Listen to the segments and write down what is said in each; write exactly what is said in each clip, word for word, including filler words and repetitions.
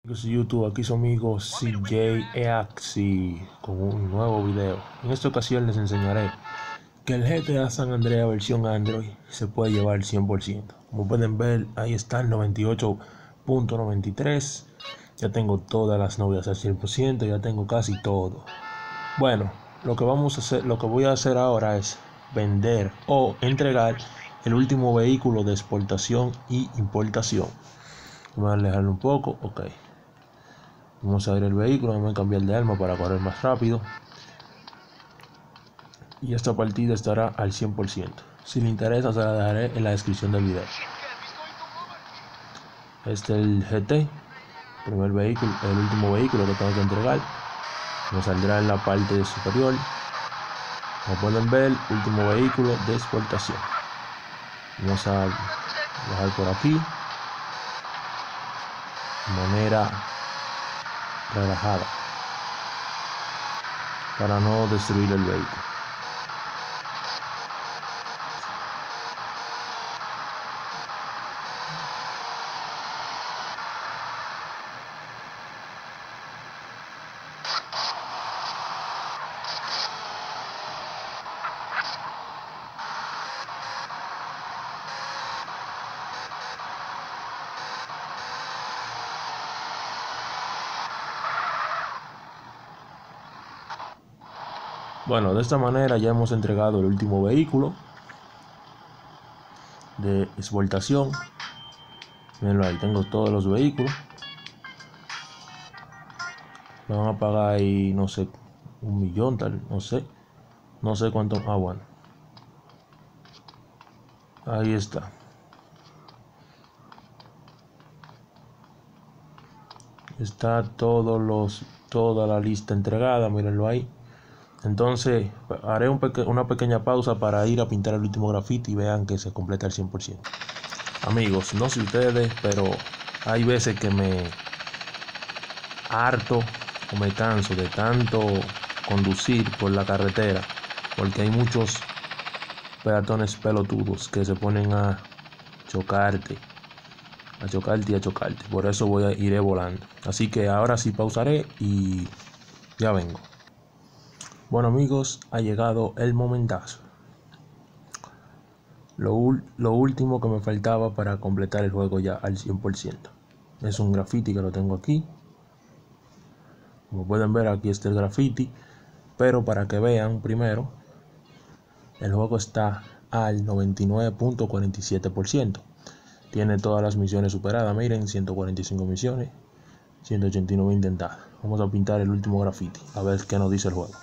Amigos de YouTube, aquí su amigo C J Eaxi con un nuevo video. En esta ocasión les enseñaré que el G T A San Andreas versión Android se puede llevar al cien por ciento. Como pueden ver, ahí está el noventa y ocho punto noventa y tres. Ya tengo todas las novias al cien por ciento, ya tengo casi todo. Bueno, lo que vamos a hacer, lo que voy a hacer ahora es vender o entregar el último vehículo de exportación y importación. Voy a alejarlo un poco, ok. Vamos a ver el vehículo, vamos a cambiar de arma para correr más rápido. Y esta partida estará al cien por ciento. Si le interesa, se la dejaré en la descripción del video. Este es el G T, primer vehículo, el último vehículo que tengo que entregar. Me saldrá en la parte superior. Como pueden ver, último vehículo de exportación. Vamos a bajar por aquí de manera relajada para no destruir el vehículo. Bueno, de esta manera ya hemos entregado el último vehículo de exportación. Mirenlo ahí, tengo todos los vehículos. Me van a pagar ahí, no sé, un millón, tal, no sé. No sé cuánto. Ah, bueno. Ahí está. Está todos los, toda la lista entregada, mírenlo ahí. Entonces haré un peque una pequeña pausa para ir a pintar el último graffiti y vean que se completa al cien por ciento. Amigos, no sé ustedes, pero hay veces que me harto o me canso de tanto conducir por la carretera, porque hay muchos peatones pelotudos que se ponen a chocarte, a chocarte y a chocarte. Por eso voy a iré volando. Así que ahora sí pausaré y ya vengo. Bueno amigos, ha llegado el momentazo. Lo, lo último que me faltaba para completar el juego ya al cien por ciento. Es un graffiti que lo tengo aquí. Como pueden ver, aquí está el graffiti. Pero para que vean primero, el juego está al noventa y nueve punto cuarenta y siete por ciento. Tiene todas las misiones superadas. Miren, ciento cuarenta y cinco misiones, ciento ochenta y nueve intentadas. Vamos a pintar el último graffiti, a ver qué nos dice el juego.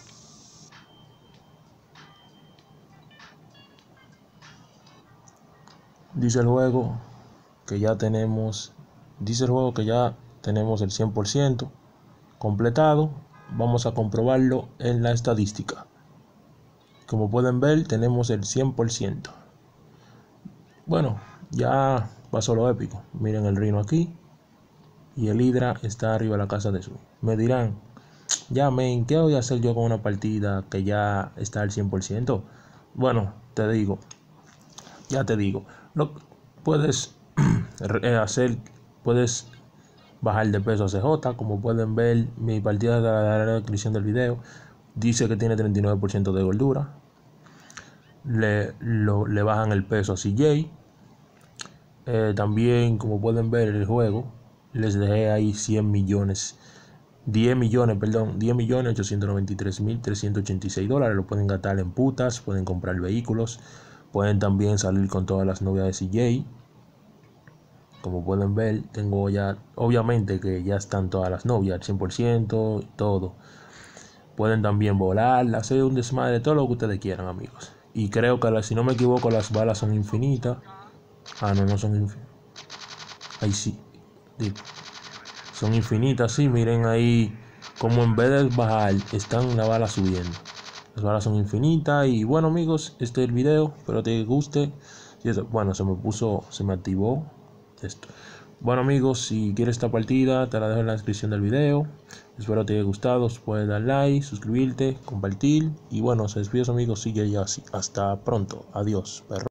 Dice el juego que ya tenemos, dice el juego que ya tenemos el cien por ciento completado. Vamos a comprobarlo en la estadística. Como pueden ver, tenemos el cien por ciento. Bueno, ya pasó lo épico. Miren el Rino aquí y el Hydra está arriba de la casa de su. Me dirán, ya men, ¿qué voy a hacer yo con una partida que ya está al cien por ciento? Bueno, te digo, ya te digo, no puedes hacer, puedes bajar de peso a C J. Como pueden ver, mi partida de la descripción del video dice que tiene treinta y nueve por ciento de gordura. Le, lo, le bajan el peso a C J. Eh, también, como pueden ver, el juego les dejé ahí cien millones, diez millones, perdón, diez millones ochocientos noventa y tres mil trescientos ochenta y seis dólares. Lo pueden gastar en putas, pueden comprar vehículos, pueden también salir con todas las novias de C J. Como pueden ver, tengo ya, obviamente que ya están todas las novias al cien por ciento, todo. Pueden también volar, hacer un desmadre, todo lo que ustedes quieran, amigos. Y creo que, si no me equivoco, las balas son infinitas. Ah, no, no son infinitas. Ahí sí. Son infinitas, sí. Miren ahí, como en vez de bajar, están las balas subiendo. Las balas son infinitas. Y bueno, amigos, este es el video. Espero que te guste. Bueno, se me puso, se me activó esto. Bueno amigos, si quieres esta partida, te la dejo en la descripción del video. Espero te haya gustado. Puedes dar like, suscribirte, compartir. Y bueno, se despide su amigo C J Eaxi. Hasta pronto. Adiós, perro.